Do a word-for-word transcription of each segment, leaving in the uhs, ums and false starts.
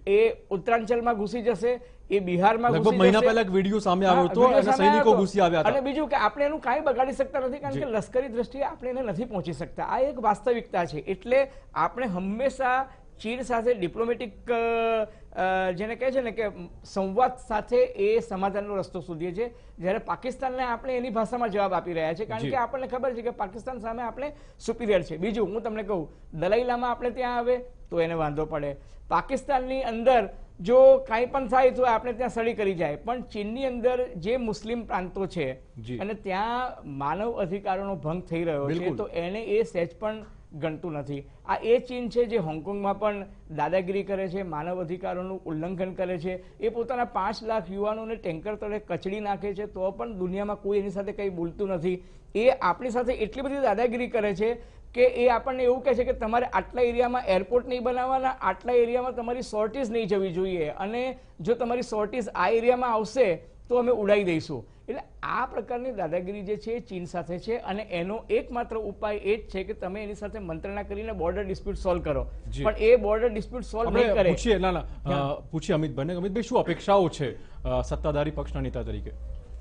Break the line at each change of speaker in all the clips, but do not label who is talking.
એ ઉત્તરાંચલમાં ઘૂસી જશે, એ બિહારમાં ઘૂસી જશે.
મહિના પહેલા એક વિડીયો સામે આવ્યો હતો અને સૈનિકો ઘૂસી આવ્યા હતા.
અને બીજું કે આપણે એનું કાંઈ બગાડી શકતા નથી, કારણ કે લશ્કરી દ્રષ્ટિએ આપણે એને નથી પહોંચી શકતા. આ એક વાસ્તવિકતા છે. એટલે આપણે હંમેશા ચીન સાથે ડિપ્લોમેટિક જેને કહે છે ને કે સંવાદ સાથે એ સમાધાનનો રસ્તો શોધીએ છીએ, જ્યારે પાકિસ્તાનને આપણે એની ભાષામાં જવાબ આપી રહ્યા છે, કારણ કે આપણને ખબર છે કે પાકિસ્તાન સામે આપણે સુપિરિયર છે. બીજું હું તમને કહું, દલાઈ લામા આપણે ત્યાં આવે તો એને વાંધો પડે, પાકિસ્તાનની અંદર જો કાંઈ પણ થાય તો આપણે ત્યાં સળી કરી જાય, પણ ચીનની અંદર જે મુસ્લિમ પ્રાંતો છે અને ત્યાં માનવ અધિકારોનો ભંગ થઈ રહ્યો છે, તો એને એ સહેજ પણ ગણતું નથી. આ એ ચીન છે જે હોંગકોંગમાં પણ દાદાગીરી કરે છે, માનવ અધિકારોનું ઉલ્લંઘન કરે છે, એ પોતાના પાંચ લાખ યુવાનોને ટેન્કર તળે કચડી નાખે છે, તો પણ દુનિયામાં કોઈ એની સાથે કંઈ બોલતું નથી. એ આપણી સાથે એટલી બધી દાદાગીરી કરે છે કે એ આપણને એવું કહે છે કે તમારે આટલા એરિયામાં એરપોર્ટ નહીં બનાવવાના, આટલા એરિયામાં તમારી સોર્ટીઝ નહીં જવી જોઈએ, અને જો તમારી સોર્ટીઝ આ એરિયામાં આવશે તો અમે ઉડાવી દઈશું. એટલે આ પ્રકારની દાદાગીરી જે છે એ ચીન સાથે છે, અને એનો એકમાત્ર ઉપાય એ જ છે કે તમે એની સાથે મંત્રણા કરીને બોર્ડર ડિસ્પ્યુટ સોલ્વ કરો, પણ એ બોર્ડર ડિસ્પ્યુટ સોલ્વ નહીં કરે.
પૂછીએ ના ના પૂછીએ અમિતભાઈને. અમિતભાઈ, શું અપેક્ષાઓ છે સત્તાધારી પક્ષના નેતા તરીકે?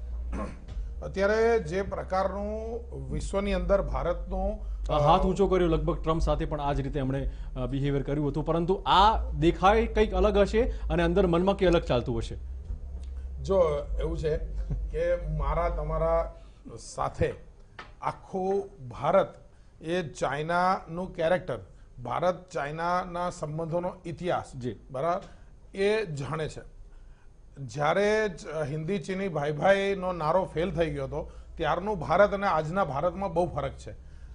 અત્યારે જે પ્રકારનું વિશ્વની અંદર ભારતનું
હાથ ઊંચો કર્યો, લગભગ ટ્રમ્પ સાથે પણ આ જ રીતે એમણે બિહેવિયર કર્યું હતું, પરંતુ આ દેખાય કંઈક અલગ હશે અને અંદર મનમાં કંઈ અલગ ચાલતું હશે.
જો એવું છે કે મારા તમારા સાથે આખું ભારત એ ચાઇનાનું કેરેક્ટર, ભારત ચાઇનાના સંબંધોનો ઇતિહાસ બરાબર એ જાણે છે. જ્યારે હિન્દી ચીની ભાઈ ભાઈનો નારો ફેલ થઈ ગયો હતો ત્યારનું ભારત અને આજના ભારતમાં બહુ ફરક છે.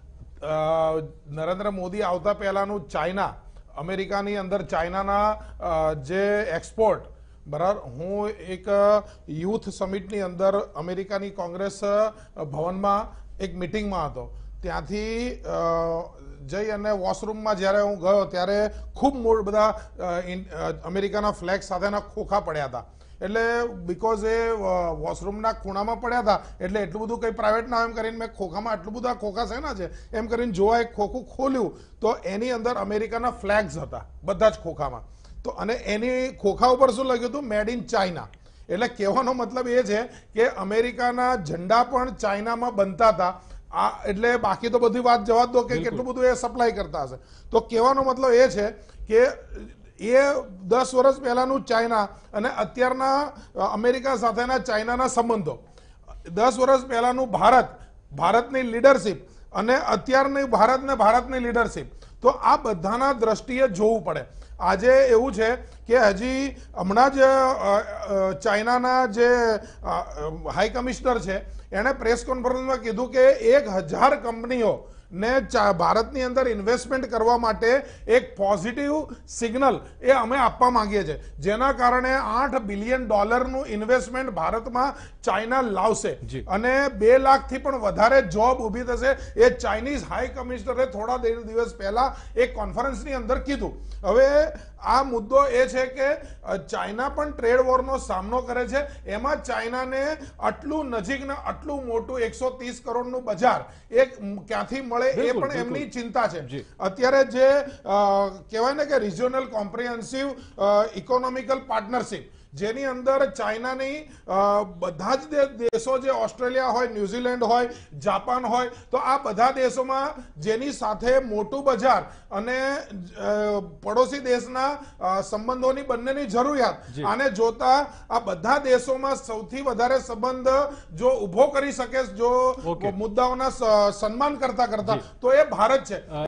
નરેન્દ્ર મોદી આવતા પહેલાનું ચાઇના, અમેરિકાની અંદર ચાઇનાના જે એક્સપોર્ટ બરાબર, હું એક યુથ સમિટની અંદર અમેરિકાની કોંગ્રેસ ભવનમાં એક મિટિંગમાં હતો, ત્યાંથી જઈ અને વોશરૂમમાં જ્યારે હું ગયો ત્યારે ખૂબ બધા અમેરિકાના ફ્લેગ સાથેના ખોખા પડ્યા હતા. એટલે બીકોઝ એ વોશરૂમના ખૂણામાં પડ્યા હતા એટલે એટલું બધું કંઈ પ્રાઇવેટ ના એમ કરીને મેં ખોખામાં આટલું બધું આ ખોખા શેના છે એમ કરીને જોવા એક ખોખું ખોલ્યું તો એની અંદર અમેરિકાના ફ્લેગ્સ હતા બધા જ ખોખામાં. તો અને એની ખોખા ઉપર શું લખ્યું હતું? Made in China. એટલે કહેવાનો મતલબ એ છે કે અમેરિકાના ઝંડા પણ ચાઇનામાં બનતા હતા. આ એટલે બાકી તો બધી વાત જવા દો કે કેટલું બધું એ સપ્લાય કરતા હશે. તો કહેવાનો મતલબ એ છે કે એ દસ વર્ષ પહેલાનું ચાઇના અને અત્યારના અમેરિકા સાથેના ચાઇનાના સંબંધો, દસ વર્ષ પહેલાનું ભારત, ભારતની લીડરશિપ અને અત્યારની ભારત ને ભારતની લીડરશિપ, તો આ બધાના દ્રષ્ટિએ જોવું પડે. આજે એવું છે કે હજી હમણાં જ ચાઇનાના જે હાઈ કમિશનર છે એણે પ્રેસ કોન્ફરન્સમાં કીધું કે એક હજાર કંપનીઓ ને ભારતની અંદર ઇન્વેસ્ટમેન્ટ કરવા માટે એક પોઝિટિવ સિગ્નલ એ અમે આપવા માંગીએ છીએ, જેના કારણે આઠ બિલિયન ડોલરનું ઇન્વેસ્ટમેન્ટ ભારતમાં ચાઇના લાવશે અને બે લાખથી પણ વધારે જોબ ઊભી થશે. એ ચાઇનીઝ હાઈ કમિશનરે થોડા દિવસ પહેલા એક કોન્ફરન્સની અંદર કીધું. હવે આ મુદ્દો એ છે કે ચાઇના પણ ટ્રેડ વોરનો સામનો કરે છે. એમાં ચાઇનાને આટલું નજીક ને આટલું મોટું એકસો ત્રીસ કરોડનું બજાર એક ક્યાંથી મળે એ પણ એમની ચિંતા છે. અત્યારે જે કહેવાય ને કે રિજિયોનલ કોમ્પ્રિહેન્સિવ ઇકોનોમિકલ પાર્ટનરશિપ, જેની અંદર ચાઇનાની બધા જ દેશો, જે ઓસ્ટ્રેલિયા હોય, ન્યુઝીલેન્ડ હોય, જાપાન હોય, તો આ બધા દેશોમાં જેની સાથે મોટું બજાર અને પડોશી દેશના સંબંધોની બંનેની જરૂરિયાત, આને જોતા આ બધા દેશોમાં સૌથી વધારે સંબંધ જો ઉભો કરી શકે, જો મુદ્દાઓના સન્માન કરતા કરતા, તો એ ભારત છે.